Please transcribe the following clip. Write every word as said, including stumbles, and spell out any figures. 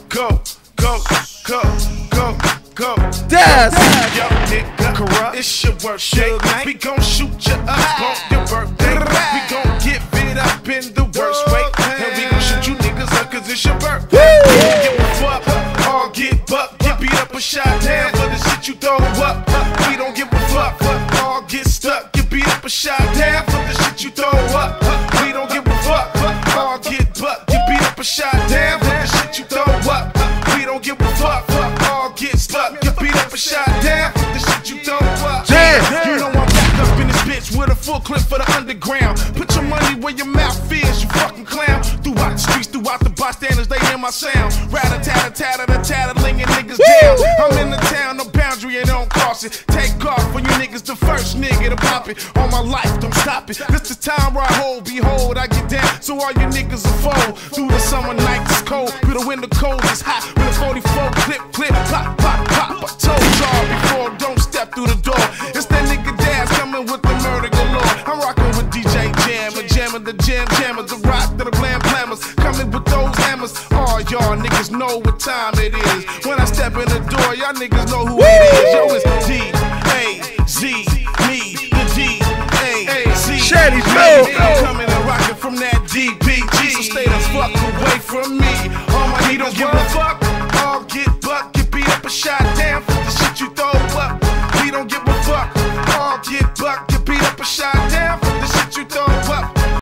Go, go, go, go, go. That's yo, nigga, corrupt. It's your birthday. We gon' shoot you up on your birthday. We gon' get fit up in the worst way. And we gon' shoot you niggas up cause it's your birthday. We don't give a fuck, all get bucked. Get beat up or shot down for the shit you throw up. We don't give a fuck, all get stuck. Get beat up or shot down for the shit you throw up. We don't give a fuck, all get bucked. Get beat up or shot down for the shit you throw up. We don't give a fuck, all get stuck. Get beat up or shot down for the shit you throw up. yeah. You know I'm back up in this bitch with a full clip for the underground. Put your money where your mouth is, you fucking clown. Throughout the streets, throughout the bystanders, they hear my sound. Rat-a-tat-a-tat-a-tat-a-ling and niggas down. I'm in the town, no boundary, and don't cross it. Take off for you niggas, the first nigga to pop it. All my life, don't stop it. This the time where I hold, behold, I get down. So all you niggas are fold. Through the summer night, it's cold. Through the winter cold, it's hot. With a forty-four clip, clip, pop, pop, pop. I told y'all before, don't step through the door. It's that nigga Daz coming with the murder galore. I'm rocking with D J Jammer, jamming the jam jammer, the rock to the blam blammers, coming with those hammers. All y'all niggas know what time it is. When I step in the door, y'all niggas know who it is. Yo,